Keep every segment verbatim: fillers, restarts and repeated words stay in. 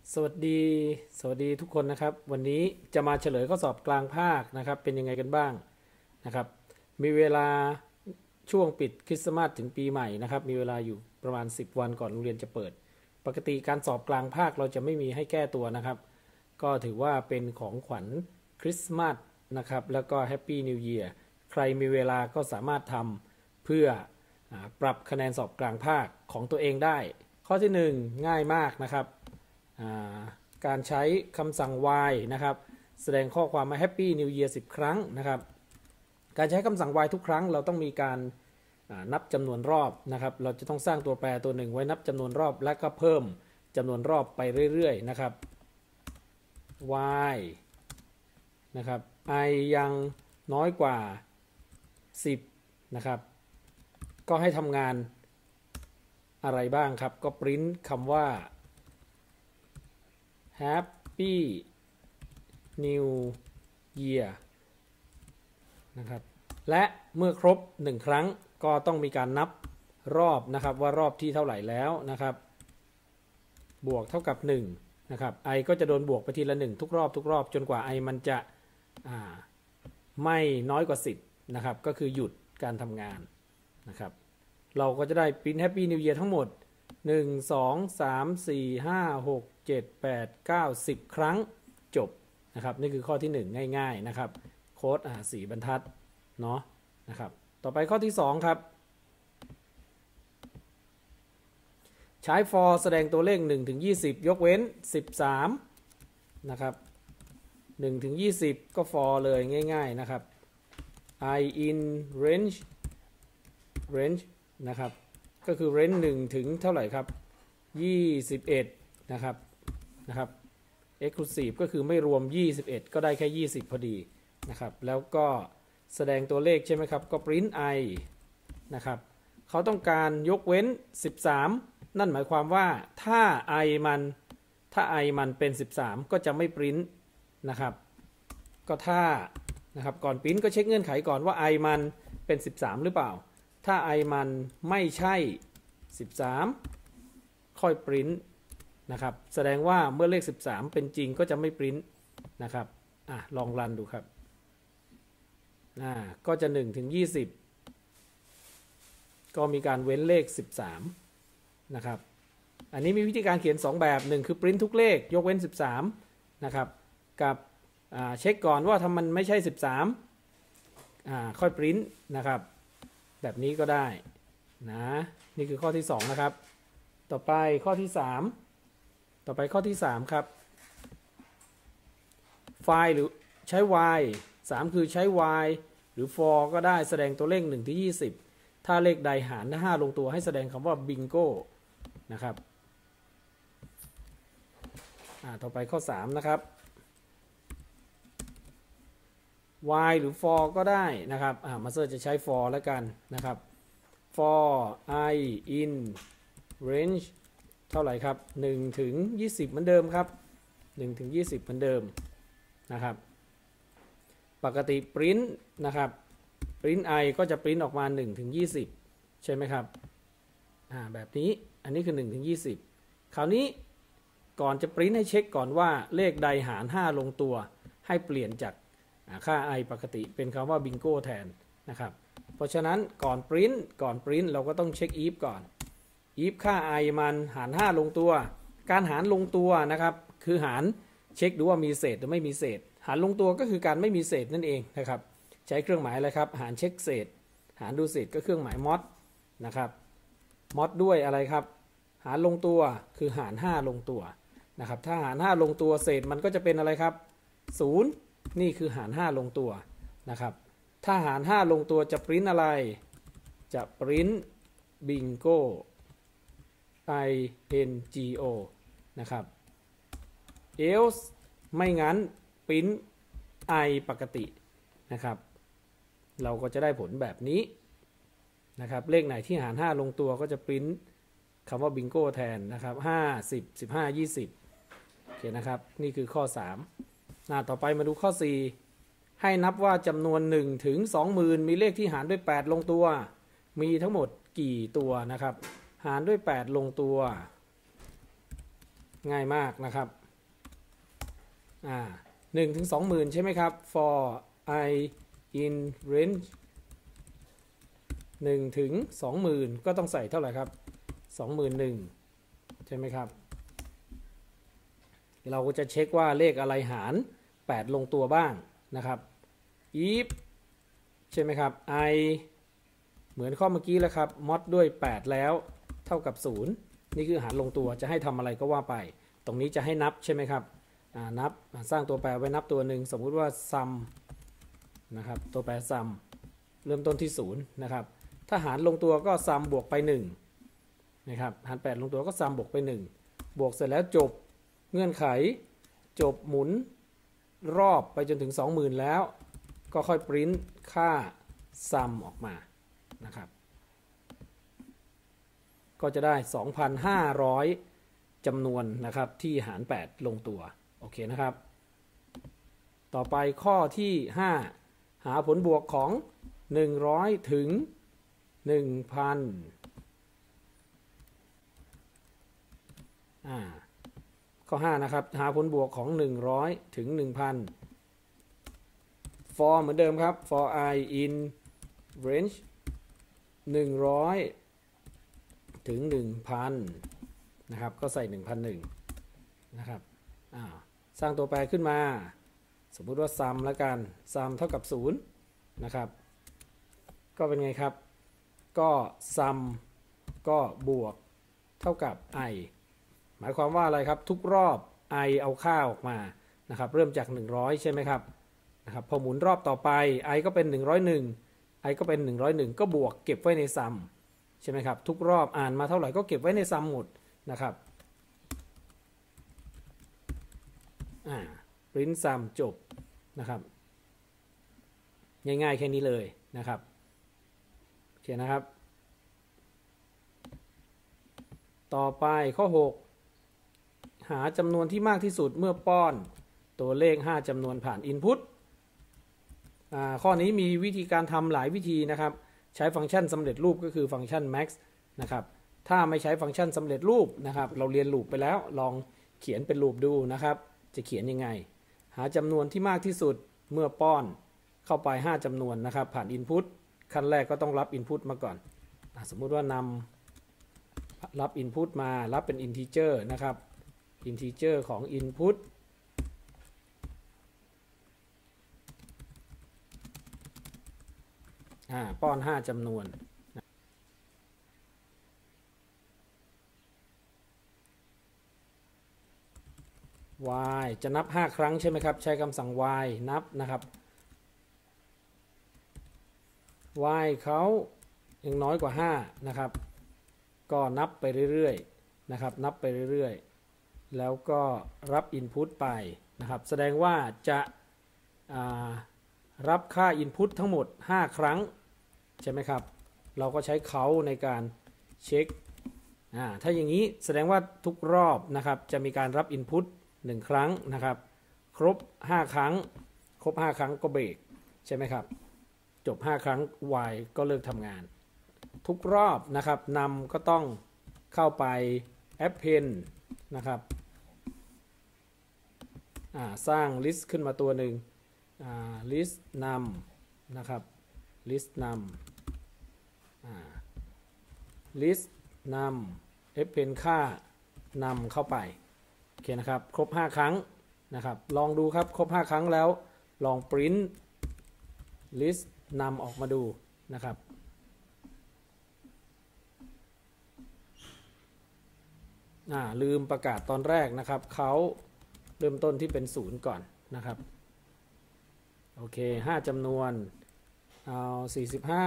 สวัสดีสวัสดีทุกคนนะครับวันนี้จะมาเฉลยข้อสอบกลางภาคนะครับเป็นยังไงกันบ้างนะครับมีเวลาช่วงปิดคริสต์มาสถึงปีใหม่นะครับมีเวลาอยู่ประมาณสิบวันก่อนโรงเรียนจะเปิดปกติการสอบกลางภาคเราจะไม่มีให้แก้ตัวนะครับก็ถือว่าเป็นของขวัญคริสต์มาสนะครับแล้วก็แฮปปี้นิวเยียร์ใครมีเวลาก็สามารถทำเพื่อปรับคะแนนสอบกลางภาคของตัวเองได้ข้อที่หนึ่งง่ายมากนะครับการใช้คำสั่ง while นะครับแสดงข้อความมา Happy New Year สิบครั้งนะครับการใช้คำสั่ง while ทุกครั้งเราต้องมีการนับจำนวนรอบนะครับเราจะต้องสร้างตัวแปรตัวหนึ่งไว้นับจำนวนรอบและก็เพิ่มจำนวนรอบไปเรื่อยๆนะครับ while นะครับ i ยังน้อยกว่าสิบนะครับก็ให้ทำงานอะไรบ้างครับก็ปริ้นคำว่า Happy New Year นะครับและเมื่อครบหนึ่งครั้งก็ต้องมีการนับรอบนะครับว่ารอบที่เท่าไหร่แล้วนะครับบวกเท่ากับหนึ่งนะครับ i ก็จะโดนบวกไปทีละหนึ่งทุกรอบทุกรอบจนกว่า i มันจะไม่น้อยกว่าสิบนะครับก็คือหยุดการทำงานนะครับเราก็จะได้ print Happy New Year ทั้งหมดหนึ่ง สอง สาม สี่ ห้า หก เจ็ด แปด เก้า สิบครั้งจบนะครับนี่คือข้อที่หนึ่งง่ายๆนะครับโค้ดอ่าสี่บรรทัดเนาะนะครับต่อไปข้อที่สองครับใช้ for แสดงตัวเลขหนึ่งถึงยี่สิบยกเว้นสิบสามนะครับหนึ่งถึงยี่สิบก็ for เลยง่ายๆนะครับ i in range range นะครับก็คือ range หนึ่งถึงเท่าไหร่ครับยี่สิบเอ็ดนะครับนะครับ exclusive ก็คือไม่รวมยี่สิบเอ็ดก็ได้แค่ยี่สิบพอดีนะครับแล้วก็แสดงตัวเลขใช่ไหมครับก็ print i นะครับเขาต้องการยกเว้นสิบสามนั่นหมายความว่าถ้า i มันถ้า i มันเป็นสิบสามก็จะไม่ print นะครับก็ถ้านะครับก่อน print ก็เช็คเงื่อนไขก่อนว่า i มันเป็นสิบสามหรือเปล่าถ้า i มันไม่ใช่สิบสามค่อย print นะครับแสดงว่าเมื่อเลขสิบสามเป็นจริงก็จะไม่ print นะครับอ่ะลองรันดูครับอ่าก็จะหนึ่งถึงยี่สิบก็มีการเว้นเลขสิบสามนะครับอันนี้มีวิธีการเขียนสองแบบหนึ่งคือ print ทุกเลขยกเว้นสิบสามนะครับกับเช็คก่อนว่าถ้ามันไม่ใช่สิบสามอ่าค่อย print นะครับแบบนี้ก็ได้นะนี่คือข้อที่สองนะครับต่อไปข้อที่สามต่อไปข้อที่สามครับไฟล์หรือใช้ while สามคือใช้ while หรือ for ก็ได้แสดงตัวเลขหนึ่งถึงยี่สิบถ้าเลขใดหารห้าลงตัวให้แสดงคำว่า bingo นะครับอ่าต่อไปข้อสามนะครับ while หรือ for ก็ได้นะครับอ่ามาสเตอร์จะใช้ for แล้วกันนะครับ for i in range เท่าไหร่ครับหนึ่งถึงยี่สิบเหมือนเดิมครับหนึ่งถึงยี่สิบเหมือนเดิมนะครับปกติ print นะครับ print i ก็จะ print ออกมาหนึ่งถึงยี่สิบใช่ไหมครับอ่าแบบนี้อันนี้คือหนึ่งถึงยี่สิบคราวนี้ก่อนจะ print ให้เช็คก่อนว่าเลขใดหารห้าลงตัวให้เปลี่ยนจากค่า i ปกติเป็นคำว่า bingo แทนนะครับเพราะฉะนั้นก่อน print ก่อน print เราก็ต้องเช็ค if ก่อน if ค่า i มันหารห้าลงตัวการหารลงตัวนะครับคือหารเช็คดูว่ามีเศษหรือไม่มีเศษหารลงตัวก็คือการไม่มีเศษนั่นเองนะครับใช้เครื่องหมายอะไรครับหารเช็คเศษหารดูเศษก็เครื่องหมาย mod นะครับ mod ด้วยอะไรครับหารลงตัวคือหารห้าลงตัวนะครับถ้าหารห้าลงตัวเศษมันก็จะเป็นอะไรครับศูนย์นี่คือหารห้าลงตัวนะครับถ้าหารห้าลงตัวจะ print อะไรจะ print bingo i n g o นะครับ else ไม่งั้น print i ปกตินะครับเราก็จะได้ผลแบบนี้นะครับเลขไหนที่หารห้าลงตัวก็จะ print คำว่า bingo แทนนะครับห้า สิบ สิบห้า ยี่สิบโอเคนะครับนี่คือข้อสามหน้าต่อไปมาดูข้อสี่ให้นับว่าจำนวนหนึ่งถึง สองหมื่น มีเลขที่หารด้วยแปดลงตัวมีทั้งหมดกี่ตัวนะครับหารด้วยแปดลงตัวง่ายมากนะครับอ่าหนึ่งถึงสองหมื่นใช่ไหมครับ for i in range หนึ่งถึงสองหมื่นก็ต้องใส่เท่าไหร่ครับสองหมื่นหนึ่งใช่ไหมครับเราก็จะเช็คว่าเลขอะไรหารแปดลงตัวบ้างนะครับ if ใช่ไหมครับ i เหมือนข้อเมื่อกี้แล้วครับ mod ด้วยแปดแล้วเท่ากับศูนย์นี่คือหารลงตัวจะให้ทำอะไรก็ว่าไปตรงนี้จะให้นับใช่ไหมครับนับสร้างตัวแปรไว้นับตัวหนึ่งสมมุติว่า sum นะครับตัวแปร sum เริ่มต้นที่ศูนย์นะครับถ้าหารลงตัวก็ sum บวกไปหนึ่งนะครับหารแปดลงตัวก็ sum บวกไปหนึ่งบวกเสร็จแล้วจบเงื่อนไขจบหมุนรอบไปจนถึง สองหมื่น แล้วก็ค่อยปริ้นค่า sum ออกมานะครับก็จะได้ สองพันห้าร้อย จำนวนนะครับที่หารแปดลงตัวโอเคนะครับต่อไปข้อที่ห้าหาผลบวกของหนึ่งร้อยถึง หนึ่งพัน อ่าข้อห้านะครับหาผลบวกของหนึ่งร้อยถึง หนึ่งพัน for เหมือนเดิมครับ for i in range หนึ่งร้อยถึง หนึ่งพัน นะครับก็ใส่ หนึ่งพันหนึ่ง นะครับอ่าสร้างตัวแปรขึ้นมาสมมุติว่า sum แล้วกัน sum เท่ากับศูนย์นะครับก็เป็นไงครับก็ sum ก็บวกเท่ากับ i หมายความว่าอะไรครับทุกรอบ i เอาค่าออกมานะครับเริ่มจากหนึ่งร้อยใช่ไหมครับนะครับพอหมุนรอบต่อไป i ก็เป็นหนึ่งร้อยเอ็ด i ก็เป็นหนึ่งร้อยเอ็ดก็บวกเก็บไว้ใน sum ใช่ไหมครับทุกรอบอ่านมาเท่าไหร่ก็เก็บไว้ใน sum หมดนะครับอ่า print sum จบนะครับง่ายๆแค่นี้เลยนะครับโอเคนะครับต่อไปข้อหกหาจำนวนที่มากที่สุดเมื่อป้อนตัวเลขห้าจำนวนผ่าน input อ่าข้อนี้มีวิธีการทำหลายวิธีนะครับใช้ฟังก์ชันสำเร็จรูปก็คือฟังก์ชัน max นะครับถ้าไม่ใช้ฟังก์ชันสำเร็จรูปนะครับเราเรียนลูปไปแล้วลองเขียนเป็นลูปดูนะครับจะเขียนยังไงหาจำนวนที่มากที่สุดเมื่อป้อนเข้าไปห้าจำนวนนะครับผ่าน input ขั้นแรกก็ต้องรับ input มาก่อนสมมุติว่านำรับ input มารับเป็น integer นะครับ integer ของ input อ่าป้อนห้าจำนวนy จะนับห้าครั้งใช่ไหมครับใช้คำสั่ง y นับนะครับ y เขายังน้อยกว่าห้านะครับก็นับไปเรื่อยๆนะครับนับไปเรื่อยๆแล้วก็รับ input ไปนะครับแสดงว่าจะรับค่า input ทั้งหมดห้าครั้งใช่ไหมครับเราก็ใช้เขาในการเช็คถ้าอย่างนี้แสดงว่าทุกรอบนะครับจะมีการรับ inputหนึ่งครั้งนะครับครบห้าครั้งครบห้าครั้งก็เบรกใช่ไหมครับจบห้าครั้ง y ก็เลิกทำงานทุกรอบนะครับนำก็ต้องเข้าไป append นะครับสร้าง list ขึ้นมาตัวหนึ่ง list num นะครับ list num list num append ค่านำเข้าไปโอเคนะครับครบห้าครั้งนะครับลองดูครับครบห้าครั้งแล้วลอง print list นำออกมาดูนะครับอ่าลืมประกาศตอนแรกนะครับเขาเริ่มต้นที่เป็นศูนย์ก่อนนะครับโอเคห้าจำนวนเอาสี่สิบห้า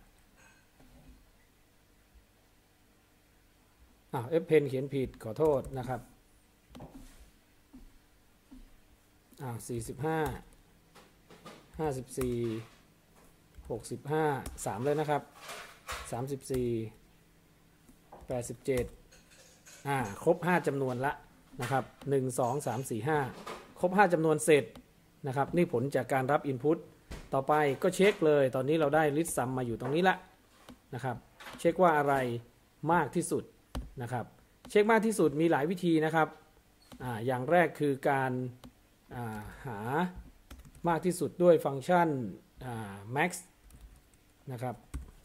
อ้าว append เขียนผิดขอโทษนะครับอ่าสี่สิบห้า ห้าสิบสี่ หกสิบห้า สามเลยนะครับสามสิบสี่ แปดสิบเจ็ดอ่าครบห้าจำนวนละนะครับหนึ่ง สอง สาม สี่ ห้าครบห้าจำนวนเสร็จนะครับนี่ผลจากการรับ input ต่อไปก็เช็คเลยตอนนี้เราได้ list sum มาอยู่ตรงนี้ละนะครับเช็คว่าอะไรมากที่สุดนะครับเช็คมากที่สุดมีหลายวิธีนะครับอ่าอย่างแรกคือการอ่าหามากที่สุดด้วยฟังก์ชันอ่า max นะครับ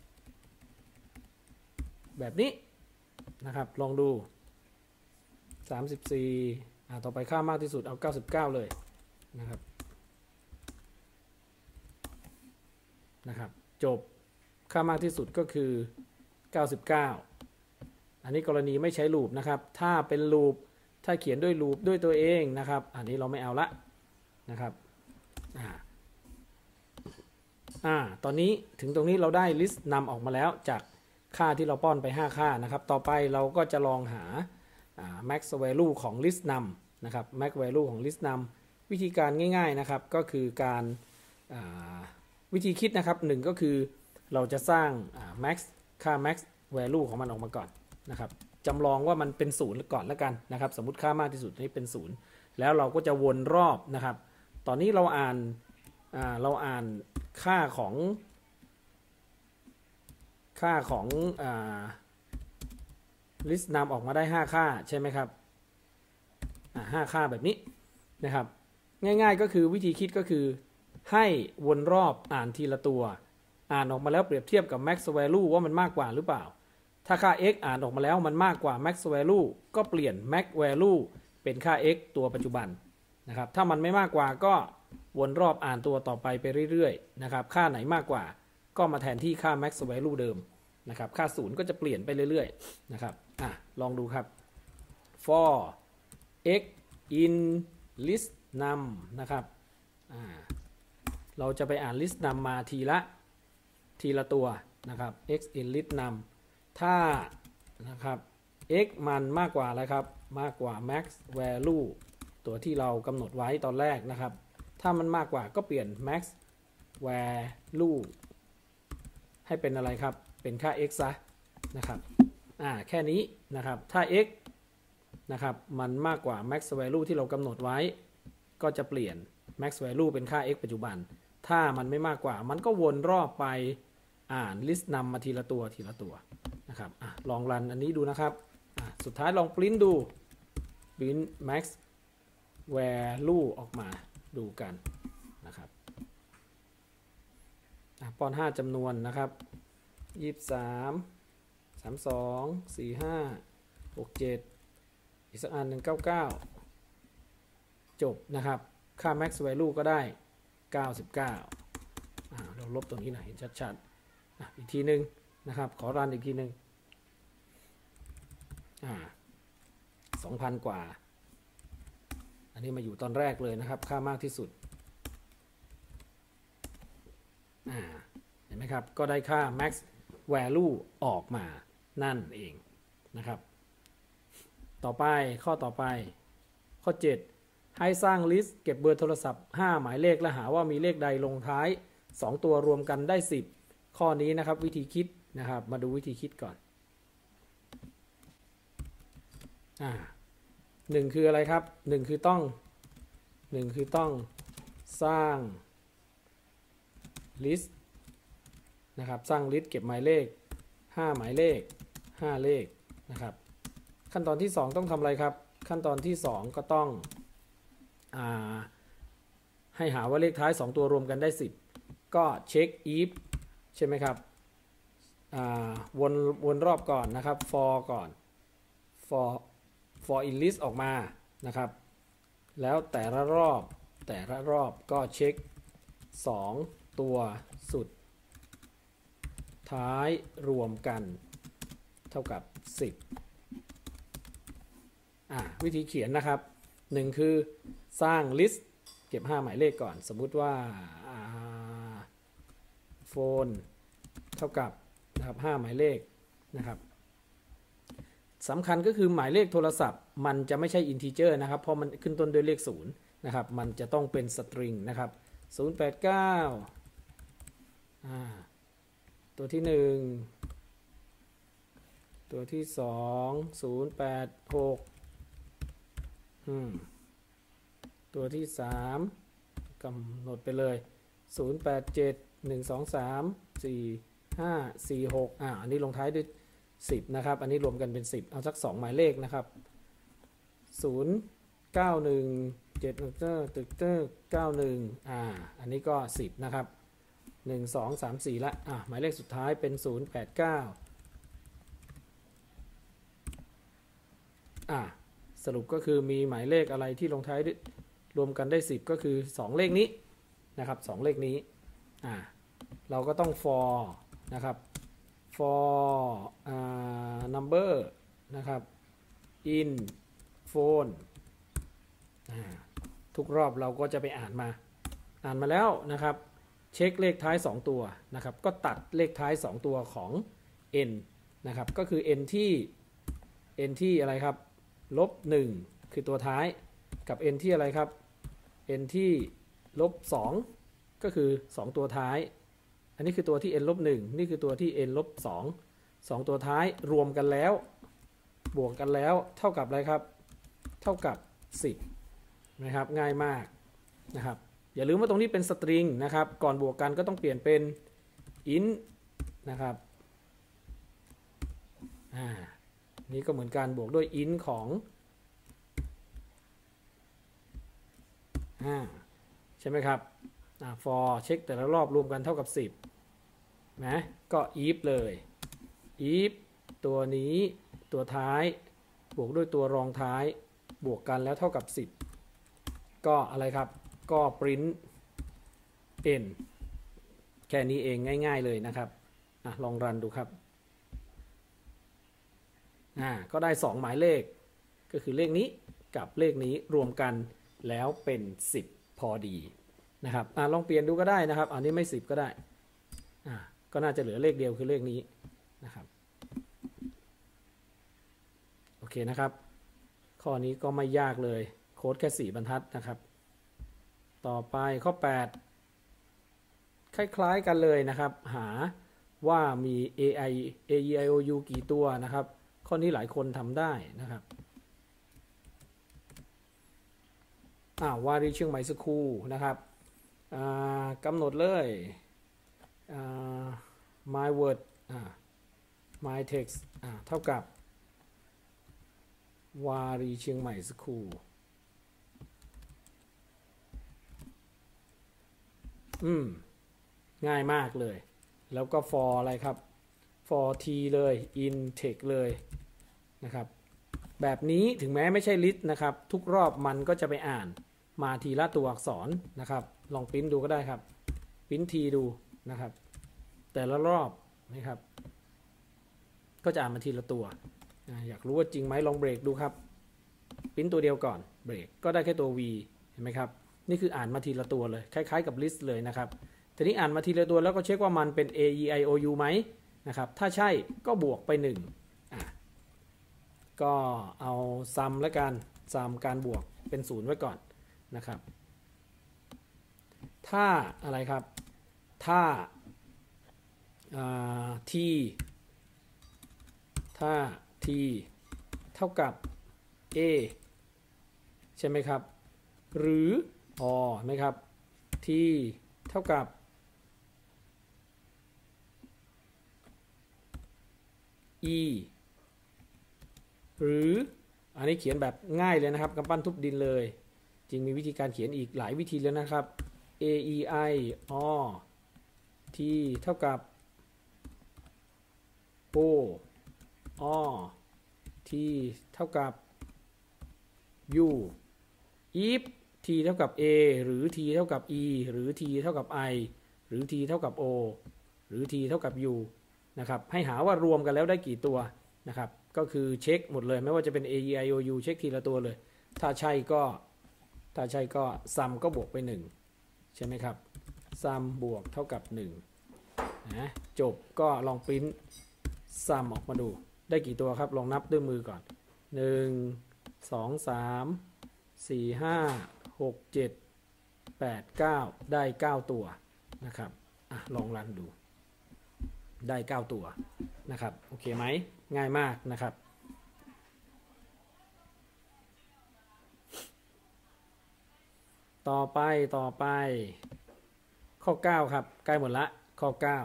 แบบนี้นะครับลองดูสามสิบสี่อ่าต่อไปค่ามากที่สุดเอาเก้าสิบเก้าเลยนะครับนะครับจบค่ามากที่สุดก็คือเก้าสิบเก้าอันนี้กรณีไม่ใช้ลูปนะครับถ้าเป็นลูปถ้าเขียนด้วยลูปด้วยตัวเองนะครับอันนี้เราไม่เอาละนะครับอ่าอ่าตอนนี้ถึงตรงนี้เราได้ list นำออกมาแล้วจากค่าที่เราป้อนไปห้าค่านะครับต่อไปเราก็จะลองหา max value ของ list นำนะครับ max value ของ list นำวิธีการง่ายๆนะครับก็คือการวิธีคิดนะครับหนึ่งก็คือเราจะสร้าง max ค่า max value ของมันออกมาก่อนนะครับจำลองว่ามันเป็นศูนย์ก่อนแล้วกันนะครับสมมุติค่ามากที่สุดนี้เป็นศูนย์แล้วเราก็จะวนรอบนะครับตอนนี้เราอ่านเราอ่านค่าของค่าของลิสต์นำออกมาได้ห้าค่าใช่ไหมครับห้าค่าแบบนี้นะครับง่ายๆก็คือวิธีคิดก็คือให้วนรอบอ่านทีละตัวอ่านออกมาแล้วเปรียบเทียบกับ max value ว่ามันมากกว่าหรือเปล่าถ้าค่า x อ่านออกมาแล้วมันมากกว่า max value ก็เปลี่ยน max value เป็นค่า x ตัวปัจจุบันนะครับถ้ามันไม่มากกว่าก็วนรอบอ่านตัวต่อไปไปเรื่อยๆนะครับค่าไหนมากกว่าก็มาแทนที่ค่า max value เดิมนะครับค่าศูนย์ก็จะเปลี่ยนไปเรื่อยๆนะครับอ่ะลองดูครับ for x in list num นะครับอ่าเราจะไปอ่าน list num มาทีละทีละตัวนะครับ x in list num ถ้านะครับ x มันมากกว่าอะไรครับมากกว่า max value ตัวที่เรากำหนดไว้ตอนแรกนะครับถ้ามันมากกว่าก็เปลี่ยน max value ให้เป็นอะไรครับเป็นค่า x ซะนะครับอ่าแค่นี้นะครับถ้า x นะครับมันมากกว่า max value ที่เรากำหนดไว้ก็จะเปลี่ยน max value เป็นค่า x ปัจจุบันถ้ามันไม่มากกว่ามันก็วนรอบไปอ่าน list นำมาทีละตัวทีละตัวนะครับอ่ะลองรันอันนี้ดูนะครับอ่ะสุดท้ายลอง print ดู print max value ออกมาดูกันนะครับป้อนห้าจำนวนนะครับยี่สิบสาม สามสิบสอง สี่สิบห้า หกสิบเจ็ดอีกสักอันหนึ่งเก้าสิบเก้าจบนะครับค่า max value ก็ได้เก้าสิบเก้าอ่าเราลบตรงนี้หน่อยเห็นชัดๆอ่ะอีกทีนึงนะครับขอรันอีกทีนึงอ่า สองพัน กว่าอันนี้มาอยู่ตอนแรกเลยนะครับค่ามากที่สุดอ่าเห็นไหมครับก็ได้ค่า max value ออกมานั่นเองนะครับต่อไปข้อต่อไปข้อเจ็ดให้สร้างลิสต์เก็บเบอร์โทรศัพท์ห้าหมายเลขและหาว่ามีเลขใดลงท้ายสองตัวรวมกันได้สิบข้อนี้นะครับวิธีคิดนะครับมาดูวิธีคิดก่อนอ่าหนึ่งคืออะไรครับหนึ่งคือต้องหนึ่งคือต้องสร้างลิสต์นะครับสร้างลิสต์เก็บหมายเลขห้าหมายเลขห้าเลขนะครับขั้นตอนที่สองต้องทำอะไรครับขั้นตอนที่สองก็ต้องอ่าให้หาว่าเลขท้ายสองตัวรวมกันได้สิบก็เช็ค if ใช่ไหมครับอ่าวนวนรอบก่อนนะครับ for ก่อน for for in list ออกมานะครับแล้วแต่ละรอบแต่ละรอบก็เช็คสองตัวสุดท้ายรวมกันเท่ากับสิบอ่าวิธีเขียนนะครับหนึ่งคือสร้าง list เก็บห้าหมายเลขก่อนสมมุติว่าโฟนเท่ากับนะครับห้าหมายเลขนะครับสำคัญก็คือหมายเลขโทรศัพท์มันจะไม่ใช่ integer นะครับเพราะมันขึ้นต้นด้วยเลขศูนย์นะครับมันจะต้องเป็น string นะครับศูนย์ แปด เก้าอ่าตัวที่หนึ่งตัวที่สองศูนย์ แปด หกอืมตัวที่สามกำหนดไปเลยศูนย์ แปด เจ็ด หนึ่ง สอง สาม สี่ ห้า สี่ หกอ่าอันนี้ลงท้ายด้วยสิบนะครับอันนี้รวมกันเป็นสิบเอาสักสองหมายเลขนะครับศูนย์เก้าหนึ่ง เจ็ดเตอร์ตึกเตอร์เก้าหนึ่งอ่าอันนี้ก็สิบนะครับหนึ่ง สอง สาม สี่ละอ่ะหมายเลขสุดท้ายเป็นศูนย์ แปด เก้าอ่ะสรุปก็คือมีหมายเลขอะไรที่ลงท้ายรวมกันได้สิบก็คือสองเลขนี้นะครับสองเลขนี้อ่ะเราก็ต้อง for นะครับ for อ่า number นะครับ in phone อ่าทุกรอบเราก็จะไปอ่านมาอ่านมาแล้วนะครับเช็คเลขท้ายสองตัวนะครับก็ตัดเลขท้ายสองตัวของ n นะครับก็คือ n ที่ n ที่อะไรครับลบหนึ่งคือตัวท้ายกับ n ที่อะไรครับ n ที่ลบสองก็คือสองตัวท้ายอันนี้คือตัวที่ n ลบหนึ่งนี่คือตัวที่ n ลบสองสองตัวท้ายรวมกันแล้วบวกกันแล้วเท่ากับอะไรครับเท่ากับสิบนะครับง่ายมากนะครับอย่าลืมว่าตรงนี้เป็นสตริงนะครับก่อนบวกกันก็ต้องเปลี่ยนเป็น int นะครับอ่านี่ก็เหมือนการบวกด้วย int ของอ่าใช่ไหมครับอ่า for เช็คแต่ละรอบรวมกันเท่ากับสิบนะก็ if เลย if ตัวนี้ตัวท้ายบวกด้วยตัวรองท้ายบวกกันแล้วเท่ากับสิบก็อะไรครับก็ print n แค่นี้เองง่ายๆเลยนะครับอ่ะลองรันดูครับอ่าก็ได้สองหมายเลขก็คือเลขนี้กับเลขนี้รวมกันแล้วเป็นสิบพอดีนะครับอ่ะลองเปลี่ยนดูก็ได้นะครับอันนี้ไม่สิบก็ได้อ่าก็น่าจะเหลือเลขเดียวคือเลขนี้นะครับโอเคนะครับข้อนี้ก็ไม่ยากเลยโค้ดแค่สี่บรรทัดนะครับต่อไปข้อแปดคล้ายๆกันเลยนะครับหาว่ามี เอ ไอ เอ อี ไอ โอ ยู กี่ตัวนะครับข้อนี้หลายคนทำได้นะครับอ่าวารีเชียงใหม่สคูลนะครับกำหนดเลย my word my text เท่ากับวารีเชียงใหม่สคูลอืมง่ายมากเลยแล้วก็ for อะไรครับ for t เลย in text เลยนะครับแบบนี้ถึงแม้ไม่ใช่ list นะครับทุกรอบมันก็จะไปอ่านมาทีละตัวอักษรนะครับลองปริ้นดูก็ได้ครับปริ้นทีดูนะครับแต่ละรอบนะครับก็จะอ่านมาทีละตัวอยากรู้ว่าจริงไหมลองเบรกดูครับปริ้นตัวเดียวก่อนเบรกก็ได้แค่ตัว v เห็นไหมครับนี่คืออ่านมาทีละตัวเลยคล้ายๆกับ list เลยนะครับทีนี้อ่านมาทีละตัวแล้วก็เช็คว่ามันเป็น a e i o u ไหมนะครับถ้าใช่ก็บวกไปหนึ่งอ่ะก็เอาซัมแล้วกันซัมการบวกเป็นศูนย์ไว้ก่อนนะครับถ้าอะไรครับถ้าt ถ้า t เท่ากับ a ใช่ไหมครับหรืออไหมครับ t เท่ากับ e หรืออันนี้เขียนแบบง่ายเลยนะครับกำปั้นทุบดินเลยจริงมีวิธีการเขียนอีกหลายวิธีแล้วนะครับ a e i o t เท่ากับ o o t เท่ากับ u if t เท่ากับ a หรือ t เท่ากับ e หรือ t เท่ากับ i หรือ t เท่ากับ o หรือ t เท่ากับ u นะครับให้หาว่ารวมกันแล้วได้กี่ตัวนะครับก็คือเช็คหมดเลยไม่ว่าจะเป็น a e i o u เช็คทีละตัวเลยถ้าใช่ก็ถ้าใช่ก็ซัมก็บวกไปหนึ่งใช่ไหมครับซัมบวกเท่ากับหนึ่งนะจบก็ลองปริ้นซัมออกมาดูได้กี่ตัวครับลองนับด้วยมือก่อนหนึ่ง สอง สาม สี่ ห้า หก เจ็ด แปด เก้าได้เก้าตัวนะครับอ่ะลองรันดูได้เก้าตัวนะครับโอเคไหมง่ายมากนะครับต่อไปต่อไปข้อเก้าครับใกล้หมดละข้อเก้า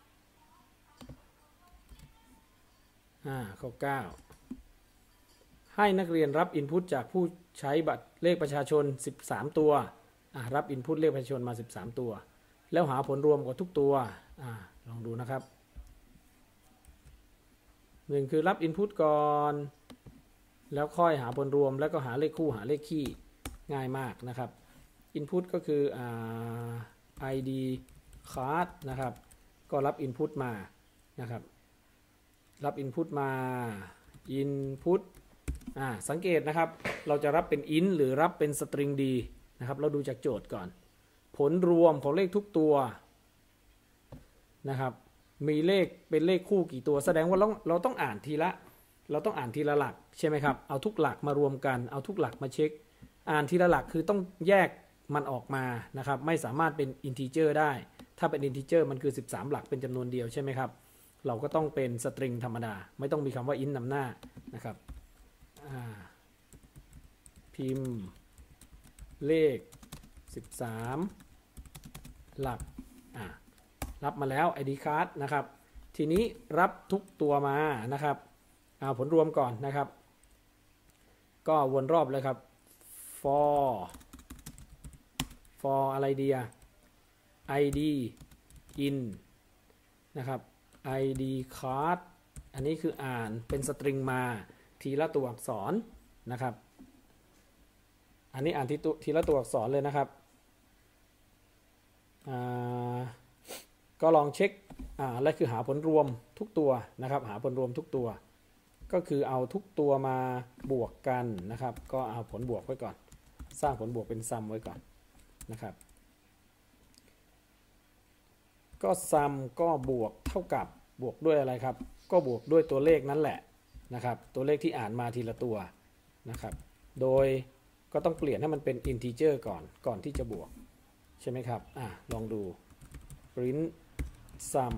อ่าข้อเก้าให้นักเรียนรับ Input จากผู้ใช้บัตรเลขประชาชนสิบสามตัวรับ Input เลขประชาชนมาสิบสามตัวแล้วหาผลรวมของทุกตัวอลองดูนะครับหนึ่งคือรับ Input ก่อนแล้วค่อยหาผลรวมแล้วก็หาเลขคู่หาเลขคี่ง่ายมากนะครับ Input ก็คืออ่า ไอ ดี card นะครับก็รับ Input มานะครับรับ Input มา Input อ่าสังเกตนะครับเราจะรับเป็น int หรือรับเป็น string ดีนะครับเราดูจากโจทย์ก่อนผลรวมของเลขทุกตัวนะครับมีเลขเป็นเลขคู่กี่ตัวแสดงว่าเราเราต้องอ่านทีละเราต้องอ่านทีละหลักใช่ไหมครับเอาทุกหลักมารวมกันเอาทุกหลักมาเช็คอ่านทีละหลักคือต้องแยกมันออกมานะครับไม่สามารถเป็น integer ได้ถ้าเป็น integer มันคือสิบสามหลักเป็นจำนวนเดียวใช่ไหมครับเราก็ต้องเป็น string ธรรมดาไม่ต้องมีคำว่า int นำหน้านะครับพิมพ์เลขสิบสามหลักอ่ารับมาแล้ว ไอ ดี card นะครับทีนี้รับทุกตัวมานะครับเอาผลรวมก่อนนะครับก็วนรอบเลยครับ for for อะไรดีอะ ไอ ดี in นะครับ ไอ ดี card อันนี้คืออ่านเป็นสตริงมาทีละตัวอักษรนะครับอันนี้อ่านทีทีละตัวอักษรเลยนะครับก็ลองเช็คอ่าและคือหาผลรวมทุกตัวนะครับหาผลรวมทุกตัวก็คือเอาทุกตัวมาบวกกันนะครับก็เอาผลบวกไว้ก่อนสร้างผลบวกเป็นซัมไว้ก่อนนะครับก็ซัมก็บวกเท่ากับบวกด้วยอะไรครับก็บวกด้วยตัวเลขนั่นแหละนะครับตัวเลขที่อ่านมาทีละตัวนะครับโดยก็ต้องเปลี่ยนให้มันเป็น integer ก่อนก่อนที่จะบวกใช่ไหมครับอ่ะลองดู print sum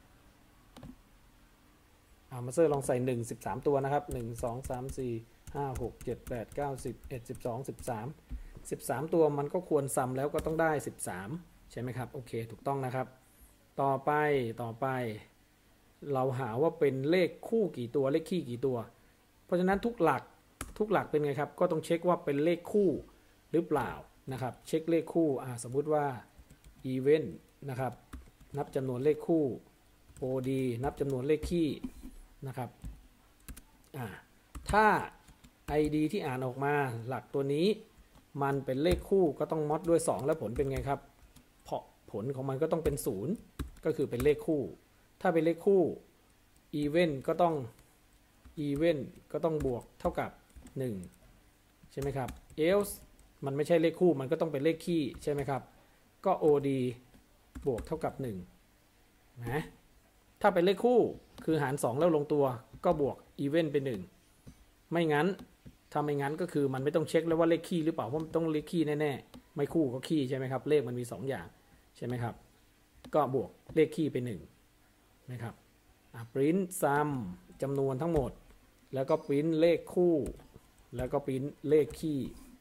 อ่ามาเซอร์ลองใส่หนึ่ง สิบสามตัวนะครับหนึ่ง สอง สาม สี่ ห้า หก เจ็ด แปด เก้า สิบ สิบเอ็ด สิบสอง สิบสาม สิบสามตัวมันก็ควรซัมแล้วก็ต้องได้สิบสามใช่ไหมครับโอเคถูกต้องนะครับต่อไปต่อไปเราหาว่าเป็นเลขคู่กี่ตัวเลขคี่กี่ตัวเพราะฉะนั้นทุกหลักทุกหลักเป็นไงครับก็ต้องเช็คว่าเป็นเลขคู่หรือเปล่านะครับเช็คเลขคู่อ่าสมมุติว่า event นะครับนับจำนวนเลขคู่ โอ ดี นับจำนวนเลขคี่นะครับอ่าถ้า ไอ ดี ที่อ่านออกมาหลักตัวนี้มันเป็นเลขคู่ก็ต้องมอดด้วยสองแล้วผลเป็นไงครับเพราะผลของมันก็ต้องเป็นศูนย์ก็คือเป็นเลขคู่ถ้าเป็นเลขคู่ event ก็ต้อง event ก็ต้องบวกเท่ากับหนึ่งใช่ไหมครับ else มันไม่ใช่เลขคู่มันก็ต้องเป็นเลขคี่ใช่ไหมครับก็ โอ ดี บวกเท่ากับหนึ่งนะถ้าเป็นเลขคู่คือหารสองแล้วลงตัวก็บวก event เป็นหนึ่งไม่งั้นถ้าไม่งั้นก็คือมันไม่ต้องเช็คแล้วว่าเลขคี่หรือเปล่าเพราะมันต้องเลขคี่แน่ๆไม่คู่ก็คี่ใช่ไหมครับเลขมันมีสองอย่างใช่ไหมครับก็บวกเลขคี่เป็นหนึ่งนะครับprint sum จำนวนทั้งหมดแล้วก็ print เลขคู่แล้วก็ print เลขคี่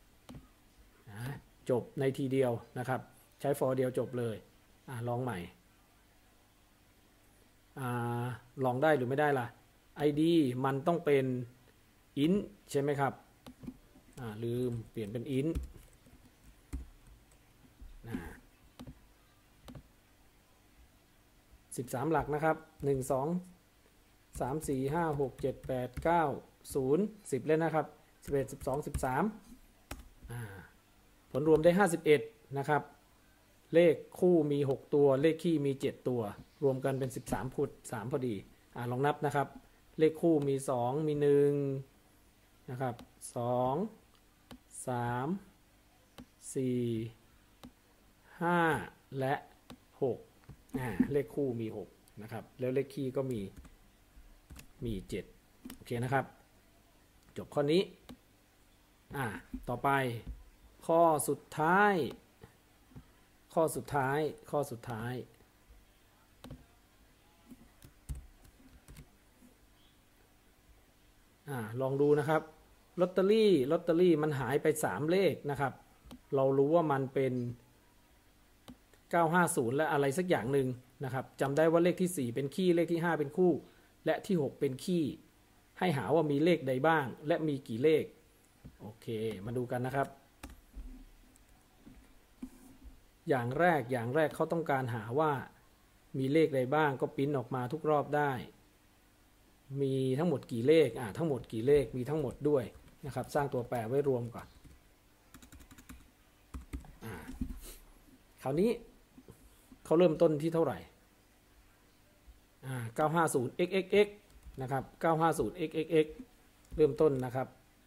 จบในทีเดียวนะครับใช้ for เดียวจบเลยอลองใหม่อลองได้หรือไม่ได้ล่ะ ไอ ดี มันต้องเป็น int ใช่ไหมครับลืมเปลี่ยนเป็น int สิบสามหลักนะครับหนึ่ง สอง สาม สี่ ห้า หก เจ็ด แปด เก้า ศูนย์ สิบเลยนะครับสิบเอ็ด สิบสอง สิบสามอ่าผลรวมได้ห้าสิบเอ็ดนะครับเลขคู่มีหกตัวเลขคี่มีเจ็ดตัวรวมกันเป็นสิบสามคูณสามพอดีอ่าลองนับนะครับเลขคู่มีสองมีหนึ่งนะครับสอง สาม สี่ ห้าและหกอ่าเลขคู่มีหกนะครับแล้วเลขคี่ก็มีมีเจ็ดโอเคนะครับจบข้อนี้อ่าต่อไปข้อสุดท้ายข้อสุดท้ายข้อสุดท้ายอ่าลองดูนะครับลอตเตอรี่ลอตเตอรี่มันหายไปสามเลขนะครับเรารู้ว่ามันเป็นเก้าห้าศูนย์และอะไรสักอย่างหนึ่งนะครับจำได้ว่าเลขที่สี่เป็นคี่เลขที่ห้าเป็นคู่และที่หกเป็นคี่ใให้หาว่ามีเลขใดบ้างและมีกี่เลขโอเคมาดูกันนะครับอย่างแรกอย่างแรกเขาต้องการหาว่ามีเลขใดบ้างก็ปริ้นออกมาทุกรอบได้มีทั้งหมดกี่เลขอ่าทั้งหมดกี่เลขมีทั้งหมดด้วยนะครับสร้างตัวแปรไว้รวมก่อนอ่าคราวนี้เขาเริ่มต้นที่เท่าไหร่อ่า เก้าห้าศูนย์ x x x นะครับ เก้าห้าศูนย์ x x x เริ่มต้นนะครับ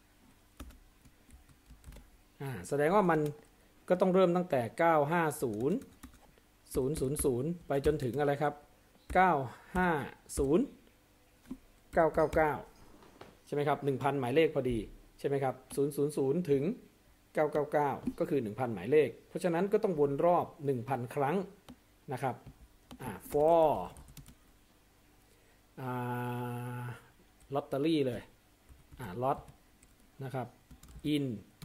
อ่าแสดงว่ามันก็ต้องเริ่มตั้งแต่ เก้าห้าศูนย์ ศูนย์ ศูนย์ ศูนย์ ไปจนถึงอะไรครับ เก้าห้าศูนย์ เก้าเก้าเก้า ใช่ไหมครับ หนึ่งพัน หมายเลขพอดีใช่ไหมครับ ศูนย์ ศูนย์ ศูนย์ ถึง เก้าเก้าเก้า ก็คือ หนึ่งพัน หมายเลขเพราะฉะนั้นก็ต้องวนรอบ หนึ่งพัน ครั้งนะครับอ่า for อ่าลอตเตอรี่เลยอ่า lot นะครับ in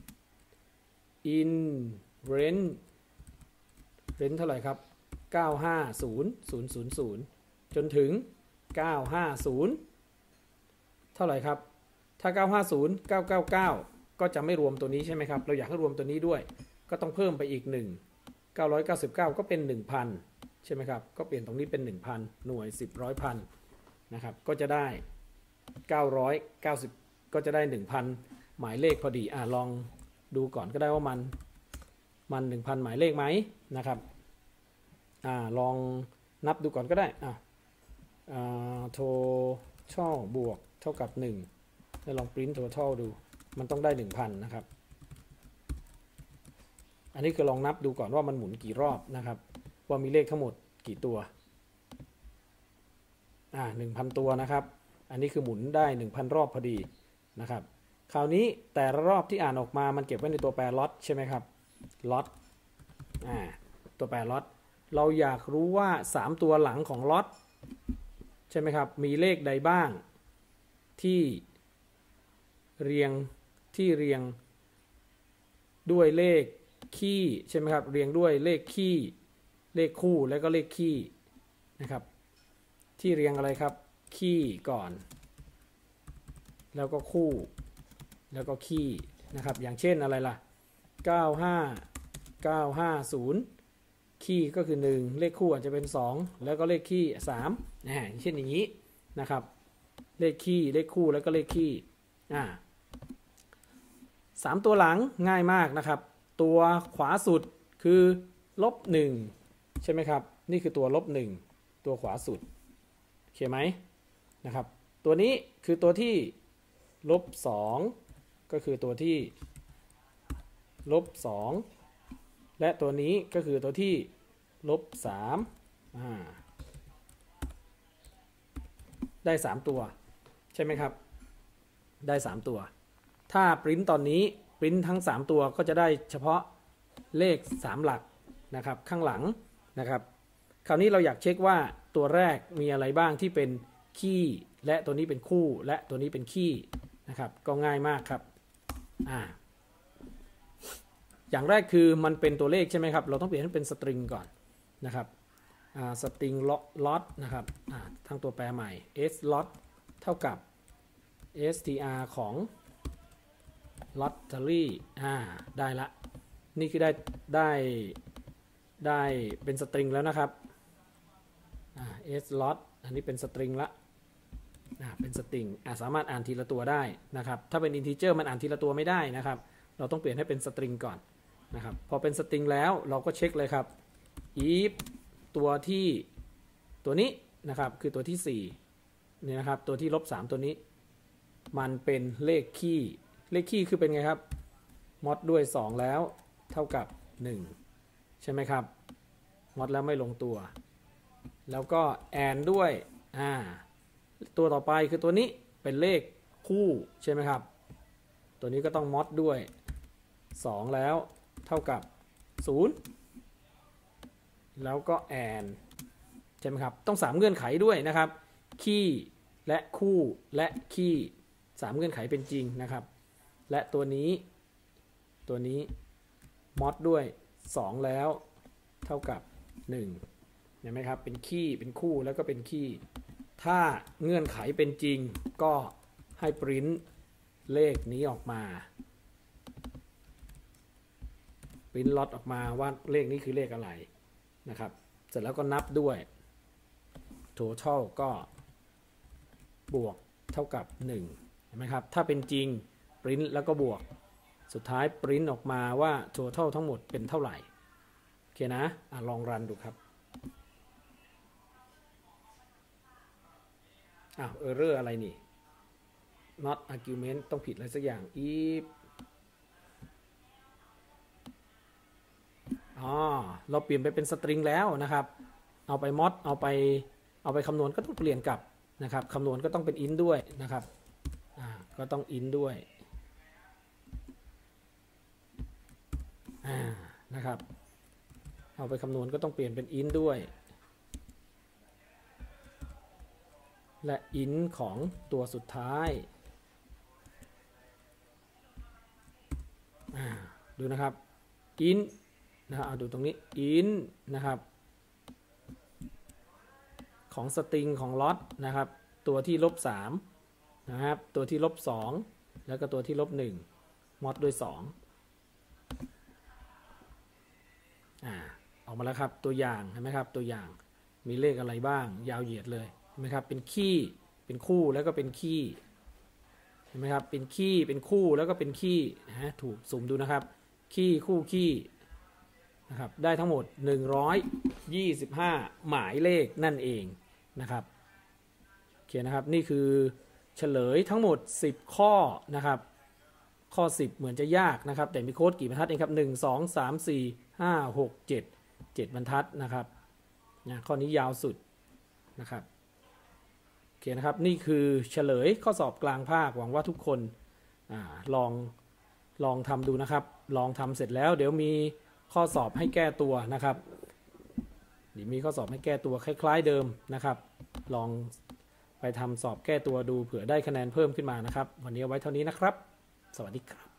in rent rent เท่าไหร่ครับ เก้าห้าศูนย์ ศูนย์ ศูนย์ ศูนย์ จนถึง เก้าห้าศูนย์ เท่าไหร่ครับถ้า เก้าห้าศูนย์ เก้าเก้าเก้า ก็จะไม่รวมตัวนี้ใช่ไหมครับเราอยากให้รวมตัวนี้ด้วยก็ต้องเพิ่มไปอีกหนึ่ง เก้าร้อยเก้าสิบเก้า ก็เป็น หนึ่งพัน ใช่ไหมครับก็เปลี่ยนตรงนี้เป็น หนึ่งพัน หน่วยสิบร้อยพันนะครับก็จะได้เก้าร้อยเก้าสิบก็จะได้ หนึ่งพัน หมายเลขพอดีอ่ะลองดูก่อนก็ได้ว่ามันมัน หนึ่งพัน หมายเลขไหมนะครับอ่าลองนับดูก่อนก็ได้อ่ะอ่า total บวกเท่ากับหนึ่งแล้วลอง print total ดูมันต้องได้ หนึ่งพัน นะครับอันนี้คือลองนับดูก่อนว่ามันหมุนกี่รอบนะครับว่ามีเลขทั้งหมดกี่ตัวอ่า หนึ่งพัน ตัวนะครับอันนี้คือหมุนได้ หนึ่งพัน รอบพอดีนะครับคราวนี้แต่ละรอบที่อ่านออกมามันเก็บไว้ในตัวแปร lot ใช่ไหมครับ lot อ่าตัวแปร lot เราอยากรู้ว่าสามตัวหลังของ lot ใช่ไหมครับมีเลขใดบ้างที่เรียงที่เรียงด้วยเลขคี่ใช่ไหมครับเรียงด้วยเลขคี่เลขคู่แล้วก็เลขคี่นะครับที่เรียงอะไรครับคี่ก่อนแล้วก็คู่แล้วก็คี่นะครับอย่างเช่นอะไรล่ะเก้าห้า เก้าห้าศูนย์คี่ก็คือหนึ่งเลขคู่อาจจะเป็นสองแล้วก็เลขคี่สามนะฮะเช่นอย่างนี้นะครับเลขคี่เลขคู่แล้วก็เลขคี่อ่าสามตัวหลังง่ายมากนะครับตัวขวาสุดคือลบหนึ่งใช่ไหมครับนี่คือตัวลบหนึ่งตัวขวาสุดโอเคไหมนะครับตัวนี้คือตัวที่ลบสองก็คือตัวที่ลบสองและตัวนี้ก็คือตัวที่ลบสามอ่าได้สามตัวใช่ไหมครับได้สามตัวถ้าปริ้นตอนนี้ปริ้นทั้งสามตัวก็จะได้เฉพาะเลขสามหลักนะครับข้างหลังนะครับคราวนี้เราอยากเช็คว่าตัวแรกมีอะไรบ้างที่เป็นคี่และตัวนี้เป็นคู่และตัวนี้เป็นคี่นะครับก็ง่ายมากครับอ่าอย่างแรกคือมันเป็นตัวเลขใช่ไหมครับเราต้องเปลี่ยนให้เป็นสตริงก่อนนะครับอ่าสตริงล็อตนะครับอ่าทั้งตัวแปรใหม่ s lot เท่ากับ str ของ lottery อ่าได้ละนี่คือได้ได้ได้เป็นสตริงแล้วนะครับอ่า s lot อันนี้เป็นสตริงละอ่าเป็นสตริงอ่าสามารถอ่านทีละตัวได้นะครับถ้าเป็น integer มันอ่านทีละตัวไม่ได้นะครับเราต้องเปลี่ยนให้เป็นสตริงก่อนนะครับพอเป็นสตริงแล้วเราก็เช็คเลยครับ if ตัวที่ตัวนี้นะครับคือตัวที่สี่นี่นะครับตัวที่ลบสามตัวนี้มันเป็นเลขคี่เลขคี่คือเป็นไงครับมอดด้วยสองแล้วเท่ากับหนึ่งใช่ไหมครับมอดแล้วไม่ลงตัวแล้วก็แอนด้วยอ่าตัวต่อไปคือตัวนี้เป็นเลขคู่ใช่ไหมครับตัวนี้ก็ต้องมอดด้วยสองแล้วเท่ากับศูนย์แล้วก็แอนใช่ไหมครับต้องสามเงื่อนไขด้วยนะครับคี่และคู่และคี่สามเงื่อนไขเป็นจริงนะครับและตัวนี้ตัวนี้มอดด้วยสองแล้วเท่ากับหนึ่งเห็นไหมครับเป็นคี่เป็นคู่แล้วก็เป็นคี่ถ้าเงื่อนไขเป็นจริงก็ให้ปริ้นเลขนี้ออกมาปริ้นล็อตออกมาว่าเลขนี้คือเลขอะไรนะครับเสร็จแล้วก็นับด้วย total ก็บวกเท่ากับหนึ่งเห็นไหมครับถ้าเป็นจริงปริ้นแล้วก็บวกสุดท้ายปริ้นออกมาว่า total ทั้งหมดเป็นเท่าไหร่โอเคนะอะลองรันดูครับอ้าว error อะไรนี่ not argument ต้องผิดอะไรสักอย่าง if อ๋อเราเปลี่ยนไปเป็นสตริงแล้วนะครับเอาไป mod เอาไปเอาไปคำนวณก็ต้องเปลี่ยนกลับนะครับคำนวณก็ต้องเป็น int ด้วยนะครับอ่าก็ต้อง int ด้วยอ่านะครับเอาไปคำนวณก็ต้องเปลี่ยนเป็น int ด้วยและ int ของตัวสุดท้ายอ่าดูนะครับ int นะครับเอาดูตรงนี้ int นะครับของสตริงของล็อตนะครับตัวที่ลบสามนะครับตัวที่ลบสองแล้วก็ตัวที่ลบหนึ่งมอดด้วยสองอ่าออกมาแล้วครับตัวอย่างเห็นไหมครับตัวอย่างมีเลขอะไรบ้างยาวเหยียดเลยเห็นไหมครับเป็นขี้เป็นคู่แล้วก็เป็นขี้เห็นไหมครับเป็นขี้เป็นคู่แล้วก็เป็นขี้นะถูกสุ่มดูนะครับขี้คู่ขี้นะครับได้ทั้งหมดหนึ่งร้อยยี่สิบห้าหมายเลขนั่นเองนะครับโอเคนะครับนี่คือเฉลยทั้งหมดสิบข้อนะครับข้อสิบเหมือนจะยากนะครับแต่มีโค้ดกี่บรรทัดเองครับหนึ่ง สอง สาม สี่ ห้า หก เจ็ด เจ็ดบรรทัดนะครับนะข้อนี้ยาวสุดนะครับโอเคนะครับนี่คือเฉลยข้อสอบกลางภาคหวังว่าทุกคนอ่าลองลองทำดูนะครับลองทำเสร็จแล้วเดี๋ยวมีข้อสอบให้แก้ตัวนะครับเดี๋ยวมีข้อสอบให้แก้ตัวคล้ายๆเดิมนะครับลองไปทำสอบแก้ตัวดูเผื่อได้คะแนนเพิ่มขึ้นมานะครับวันนี้เอาไว้เท่านี้นะครับสวัสดีครับ